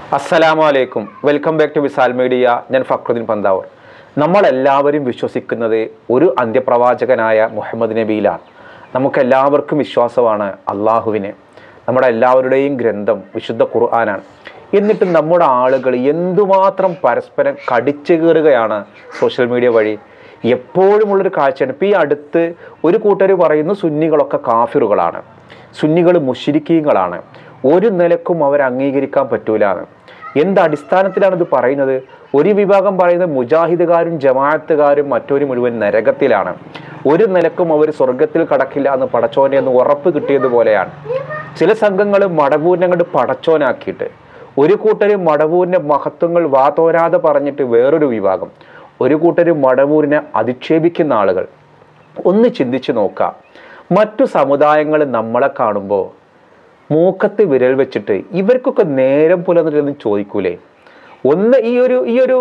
അസ്സലാമു അലൈക്കും. Welcome back to Visal media. ഞാൻ ഫക്രുദ്ദീൻ പന്താവൂർ. നമ്മളെല്ലാവരും വിശ്വസിക്കുന്നത് ഒരു അന്ത്യപ്രവാചകനായ മുഹമ്മദ് നബിയിലാണ്. നമുക്കെല്ലാവർക്കും വിശ്വാസമാണ് അള്ളാഹുവിനെ. നമ്മുടെ എല്ലാവരുടെയും ഗ്രന്ഥം വിശുദ്ധ ഖുർആനാണ്. എന്നിട്ട് നമ്മുടെ ആളുകൾ എന്തുമാത്രം പരസ്പരം കടിച്ചു കീറുകയാണ് സോഷ്യൽ മീഡിയ വഴി. എപ്പോഴുമുള്ളൊരു കാഴ്ചയാണ്. ഇപ്പോൾ ഈ അടുത്ത് ഒരു കൂട്ടർ പറയുന്നു സുന്നികളൊക്കെ കാഫിറുകളാണ്, സുന്നികൾ മുശ്രിക്കീങ്ങളാണ്, ഒരു നിലക്കും അവർ അംഗീകരിക്കാൻ പറ്റൂലാണ്. എന്ത് അടിസ്ഥാനത്തിലാണ് ഇത് പറയുന്നത്? ഒരു വിഭാഗം പറയുന്നത് മുജാഹിദുകാരും ജമാഅത്തുകാരും മറ്റൊരു മുഴുവൻ നരകത്തിലാണ്, ഒരു നിലക്കും അവർ സ്വർഗത്തിൽ കടക്കില്ല എന്ന് പടച്ചോനെ എന്ന് ഉറപ്പ് കിട്ടിയതുപോലെയാണ്. ചില സംഘങ്ങൾ മടവൂരിനെ അങ്ങോട്ട് പടച്ചോനാക്കിയിട്ട്, ഒരു കൂട്ടർ മടവൂരിൻ്റെ മഹത്വങ്ങൾ വാതോരാതെ പറഞ്ഞിട്ട് വേറൊരു വിഭാഗം, ഒരു കൂട്ടർ മടവൂരിനെ അധിക്ഷേപിക്കുന്ന ആളുകൾ. ഒന്ന് ചിന്തിച്ച് നോക്കാം. മറ്റു സമുദായങ്ങൾ നമ്മളെ കാണുമ്പോൾ മൂക്കത്ത് വിരൽ വെച്ചിട്ട് ഇവർക്കൊക്കെ നേരം പുലർന്നിട്ടൊന്നും ചോദിക്കൂലേ? ഒന്ന് ഈ ഒരു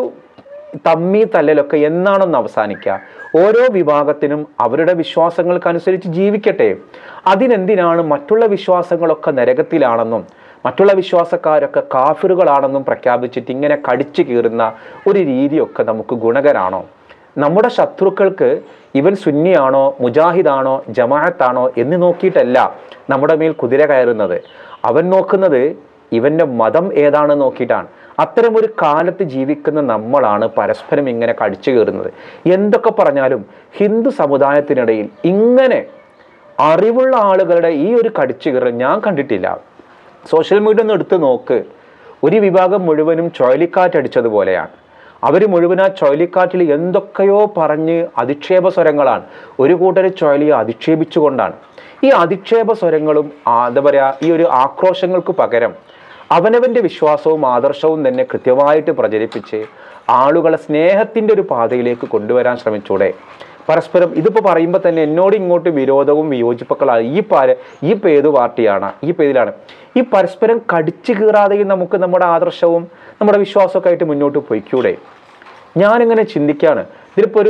തമ്മി തല്ലലൊക്കെ എന്നാണെന്ന് അവസാനിക്കുക? ഓരോ വിഭാഗത്തിനും അവരുടെ വിശ്വാസങ്ങൾക്കനുസരിച്ച് ജീവിക്കട്ടെ. അതിനെന്തിനാണ് മറ്റുള്ള വിശ്വാസങ്ങളൊക്കെ നരകത്തിലാണെന്നും മറ്റുള്ള വിശ്വാസക്കാരൊക്കെ കാഫിറുകളാണെന്നും പ്രഖ്യാപിച്ചിട്ട് ഇങ്ങനെ കടിച്ചു കീറുന്ന ഒരു രീതിയൊക്കെ നമുക്ക് ഗുണകരാണോ? നമ്മുടെ ശത്രുക്കൾക്ക് ഇവൻ സുന്നിയാണോ മുജാഹിദാണോ ജമാഅത്താണോ എന്ന് നോക്കിയിട്ടല്ല നമ്മുടെ മേൽ കുതിര കയറുന്നത്. അവൻ നോക്കുന്നത് ഇവൻ്റെ മതം ഏതാണെന്ന് നോക്കിയിട്ടാണ്. അത്തരം ഒരു കാലത്ത് ജീവിക്കുന്ന നമ്മളാണ് പരസ്പരം ഇങ്ങനെ കടിച്ചു കയറുന്നത്. എന്തൊക്കെ പറഞ്ഞാലും ഹിന്ദു സമുദായത്തിനിടയിൽ ഇങ്ങനെ അറിവുള്ള ആളുകളുടെ ഈ ഒരു കടിച്ചു കയറൽ ഞാൻ കണ്ടിട്ടില്ല. സോഷ്യൽ മീഡിയ ഒന്ന് എടുത്ത് നോക്ക്. ഒരു വിഭാഗം മുഴുവനും ചുഴലിക്കാറ്റടിച്ചതുപോലെയാണ്. അവർ മുഴുവൻ ആ ചുഴലിക്കാറ്റിൽ എന്തൊക്കെയോ പറഞ്ഞ് അധിക്ഷേപ സ്വരങ്ങളാണ്. ഒരു കൂട്ടർ ചുഴലിയെ അധിക്ഷേപിച്ചുകൊണ്ടാണ്. ഈ അധിക്ഷേപ സ്വരങ്ങളും എന്താ പറയുക, ഈ ഒരു ആക്രോശങ്ങൾക്ക് പകരം അവനവൻ്റെ വിശ്വാസവും ആദർശവും തന്നെ കൃത്യമായിട്ട് പ്രചരിപ്പിച്ച് ആളുകളെ സ്നേഹത്തിൻ്റെ ഒരു പാതയിലേക്ക് കൊണ്ടുവരാൻ ശ്രമിച്ചൂടെ? പരസ്പരം ഇതിപ്പോൾ പറയുമ്പോൾ തന്നെ എന്നോട് ഇങ്ങോട്ട് വിരോധവും വിയോജിപ്പുകളാണ്. ഈ ഏത് പാർട്ടിയാണ്, ഈ ഏതിലാണ്? ഈ പരസ്പരം കടിച്ചു കീറാതെയും നമുക്ക് നമ്മുടെ ആദർശവും നമ്മുടെ വിശ്വാസമൊക്കെ ആയിട്ട് മുന്നോട്ട് പോയിക്കൂടെ? ഞാനിങ്ങനെ ചിന്തിക്കുകയാണ്. ഇതിലിപ്പോൾ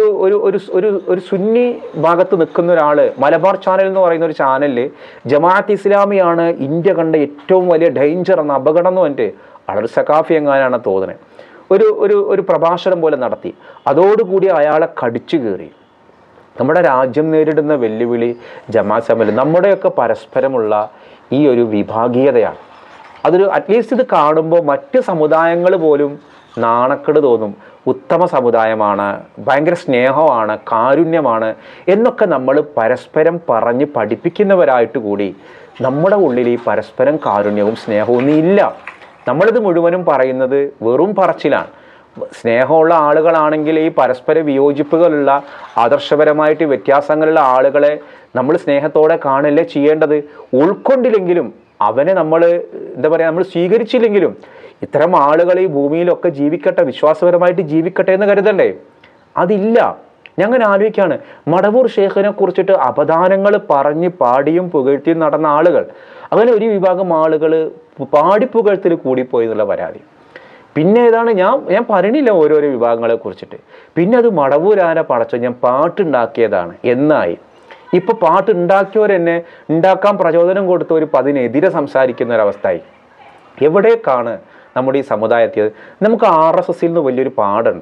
ഒരു സുന്നി ഭാഗത്ത് നിൽക്കുന്ന ഒരാൾ മലബാർ ചാനൽ എന്ന് പറയുന്ന ഒരു ചാനലിൽ ജമാഅത്ത് ഇസ്ലാമിയാണ് ഇന്ത്യ കണ്ട ഏറ്റവും വലിയ ഡേഞ്ചർ എന്ന അപകടം എന്ന് പറഞ്ഞിട്ട് വളരെ സഖാഫി എങ്ങാനാണ് തോന്നുന്നത് ഒരു പ്രഭാഷണം പോലെ നടത്തി. അതോടുകൂടി അയാളെ കടിച്ചു കീറി. നമ്മുടെ രാജ്യം നേരിടുന്ന വെല്ലുവിളി ജമാഅത്ത് ഇസ്ലാമിൽ നമ്മുടെയൊക്കെ പരസ്പരമുള്ള ഈ ഒരു വിഭാഗീയതയാണ്. അറ്റ്ലീസ്റ്റ് ഇത് കാണുമ്പോൾ മറ്റ് സമുദായങ്ങൾ പോലും നാണക്കേട് തോന്നും. ഉത്തമ സമുദായമാണ്, ഭയങ്കര സ്നേഹമാണ്, കാരുണ്യമാണ് എന്നൊക്കെ നമ്മൾ പരസ്പരം പറഞ്ഞ് പഠിപ്പിക്കുന്നവരായിട്ട് കൂടി നമ്മുടെ ഉള്ളിൽ ഈ പരസ്പരം കാരുണ്യവും സ്നേഹവും ഒന്നും ഇല്ല. നമ്മളിത് മുഴുവനും പറയുന്നത് വെറും പറച്ചിലാണ്. സ്നേഹമുള്ള ആളുകളാണെങ്കിൽ ഈ പരസ്പര വിയോജിപ്പുകളുള്ള ആദർശപരമായിട്ട് വ്യത്യാസങ്ങളുള്ള ആളുകളെ നമ്മൾ സ്നേഹത്തോടെ കാണല്ലേ ചെയ്യേണ്ടത്. ഉൾക്കൊണ്ടില്ലെങ്കിലും അവനെ നമ്മൾ നമ്മൾ സ്വീകരിച്ചില്ലെങ്കിലും ഇത്തരം ആളുകൾ ഈ ഭൂമിയിലൊക്കെ ജീവിക്കട്ടെ, വിശ്വാസപരമായിട്ട് ജീവിക്കട്ടെ എന്ന് കരുതണ്ടേ? അതില്ല. ഞാൻ ആലോചിക്കുകയാണ്, മടവൂർ ഷേഖിനെ കുറിച്ചിട്ട് അപദാനങ്ങൾ പറഞ്ഞ് പാടിയും പുകഴ്ത്തിയും നടന്ന ആളുകൾ, അങ്ങനെ ഒരു വിഭാഗം ആളുകൾ പാടിപ്പുകഴ്ത്തിൽ കൂടിപ്പോയി എന്നുള്ള പരാതി. പിന്നെ ഏതാണ് ഞാൻ പറയണില്ല ഓരോരോ വിഭാഗങ്ങളെ കുറിച്ചിട്ട്. പിന്നെ അത് മടവൂരാനെ പടച്ചോ ഞാൻ പാട്ടുണ്ടാക്കിയതാണ് എന്നായി. ഇപ്പൊ പാട്ടുണ്ടാക്കിയവരെന്നെ ഉണ്ടാക്കാൻ പ്രചോദനം കൊടുത്തവർ അതിനെതിരെ സംസാരിക്കുന്ന ഒരവസ്ഥയായി. എവിടേക്കാണ് നമ്മുടെ ഈ സമുദായത്തിൽ? നമുക്ക് RSS നിന്ന് വലിയൊരു പാടുണ്ട്.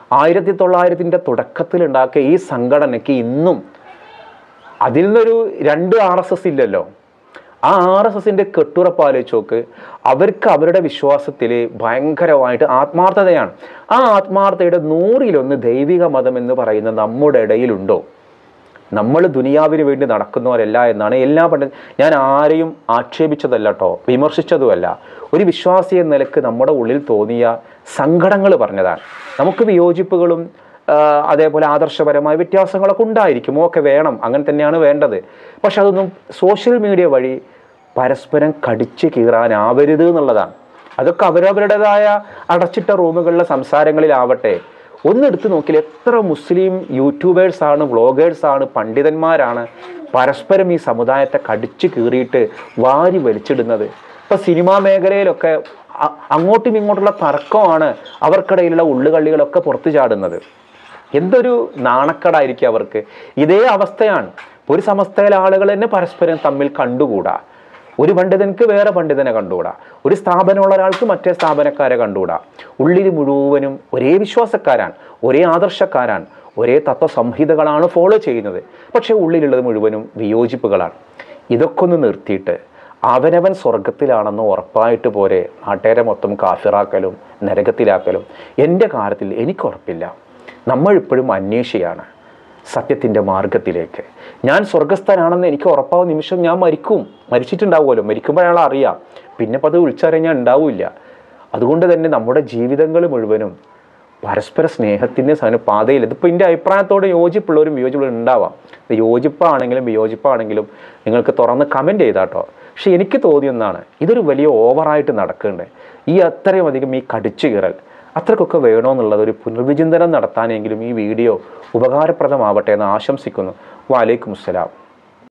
1900 തുടക്കത്തിലുണ്ടാക്കിയ ഈ സംഘടനയ്ക്ക് ഇന്നും അതിൽ നിന്നൊരു 2 RSS ഇല്ലല്ലോ. ആ RSSന്റെ കെട്ടുറപ്പാലോചിച്ച് നോക്ക്. അവർക്ക് അവരുടെ വിശ്വാസത്തിൽ ഭയങ്കരമായിട്ട് ആത്മാർത്ഥതയാണ്. ആ ആത്മാർത്ഥതയുടെ 100-1 ദൈവിക മതം എന്ന് പറയുന്ന നമ്മുടെ ഇടയിലുണ്ടോ? നമ്മൾ ദുനിയാവിന് വേണ്ടി നടക്കുന്നവരല്ല എന്നാണ് എല്ലാ ഞാൻ ആരെയും ആക്ഷേപിച്ചതല്ല കേട്ടോ, വിമർശിച്ചതുമല്ല. ഒരു വിശ്വാസി എന്ന നിലക്ക് നമ്മുടെ ഉള്ളിൽ തോന്നിയ സങ്കടങ്ങൾ പറഞ്ഞതാണ്. നമുക്ക് വിയോജിപ്പുകളും അതേപോലെ ആദർശപരമായ വ്യത്യാസങ്ങളൊക്കെ ഉണ്ടായിരിക്കും, ഒക്കെ വേണം, അങ്ങനെ തന്നെയാണ് വേണ്ടത്. പക്ഷെ അതൊന്നും സോഷ്യൽ മീഡിയ വഴി പരസ്പരം കടിച്ചു കീറാനാവരുത് എന്നുള്ളതാണ്. അതൊക്കെ അവരവരുടേതായ അടച്ചിട്ട റൂമുകളിലെ സംസാരങ്ങളിലാവട്ടെ. ഒന്നെടുത്ത് നോക്കിയാൽ എത്ര മുസ്ലിം യൂട്യൂബേഴ്സാണ്, വ്ളോഗേഴ്സാണ്, പണ്ഡിതന്മാരാണ് പരസ്പരം ഈ സമുദായത്തെ കടിച്ചു കീറിയിട്ട് വാരി വലിച്ചിടുന്നത്. ഇപ്പം സിനിമാ മേഖലയിലൊക്കെ അങ്ങോട്ടും ഇങ്ങോട്ടുള്ള തർക്കമാണ്, അവർക്കിടയിലുള്ള ഉള്ളുകള്ളികളൊക്കെ പുറത്തു ചാടുന്നത്. എന്തൊരു നാണക്കേടായിരിക്കും അവർക്ക്. ഇതേ അവസ്ഥയാണ്. ഒരു സമസ്തയിലെ ആളുകൾ തന്നെ പരസ്പരം തമ്മിൽ കണ്ടുകൂടാ. ഒരു പണ്ഡിതനക്ക് വേറെ പണ്ഡിതനെ കണ്ടുകൂടാ, ഒരു സ്ഥാപനമുള്ള ഒരാൾക്ക് മറ്റേ സ്ഥാപനക്കാരെ കണ്ടുകൂടാ. ഉള്ളിൽ മുഴുവനും ഒരേ വിശ്വാസക്കാരാണ്, ഒരേ ആദർശക്കാരാണ്, ഒരേ തത്വസംഹിതകളാണ് ഫോളോ ചെയ്യുന്നത്. പക്ഷേ ഉള്ളിലുള്ളത് മുഴുവനും വിയോജിപ്പുകളാണ്. ഇതൊക്കെ ഒന്ന് നിർത്തിയിട്ട് അവനവൻ സ്വർഗത്തിലാണെന്ന് ഉറപ്പായിട്ട് പോരെ നാട്ടുകാരെ മൊത്തം കാഫിറാക്കലും നരകത്തിലാക്കലും? എൻ്റെ കാര്യത്തിൽ എനിക്ക് ഉറപ്പില്ല. നമ്മളിപ്പോഴും അന്വേഷിയാണ് സത്യത്തിൻ്റെ മാർഗത്തിലേക്ക്. ഞാൻ സ്വർഗസ്ഥനാണെന്ന് എനിക്ക് ഉറപ്പാവുന്ന നിമിഷം ഞാൻ മരിച്ചിട്ടുണ്ടാവുമല്ലോ. മരിക്കുമ്പോഴാണ് അറിയാം, പിന്നെ അപ്പോൾ അത് വിളിച്ചറിയാൻ ഉണ്ടാവില്ല. അതുകൊണ്ട് തന്നെ നമ്മുടെ ജീവിതങ്ങൾ മുഴുവനും പരസ്പര സ്നേഹത്തിൻ്റെ പാതയിൽ, ഇതിപ്പോൾ എൻ്റെ അഭിപ്രായത്തോട് യോജിപ്പുള്ളവരും വിയോജിപ്പുള്ളവരും ഉണ്ടാവാം. ഇത് യോജിപ്പാണെങ്കിലും വിയോജിപ്പാണെങ്കിലും നിങ്ങൾക്ക് തുറന്ന് കമൻറ്റ് ചെയ്താട്ടോ. പക്ഷെ എനിക്ക് തോന്നിയൊന്നാണ്, ഇതൊരു വലിയ ഓവറായിട്ട് നടക്കുന്നുണ്ട്. അത്രയും അധികം ഈ കടിച്ചു കീറൽ അത്രക്കൊക്കെ വേണമെന്നുള്ളത് ഒരു പുനർവിചിന്തനം നടത്താനെങ്കിലും ഈ വീഡിയോ ഉപകാരപ്രദമാവട്ടെ എന്ന് ആശംസിക്കുന്നു. വലൈക്കും അസ്സലാം.